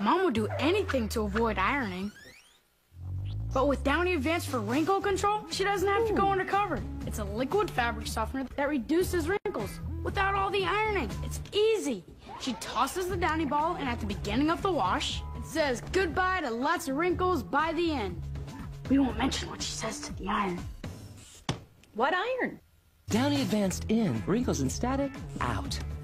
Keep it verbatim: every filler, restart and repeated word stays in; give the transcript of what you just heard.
Mom would do anything to avoid ironing. But with Downy Advanced for wrinkle control, she doesn't have to go undercover. It's a liquid fabric softener that reduces wrinkles without all the ironing. It's easy. She tosses the Downy ball in at the beginning of the wash and says goodbye to lots of wrinkles by the end. We won't mention what she says to the iron. What iron? Downy Advanced in, wrinkles and static out.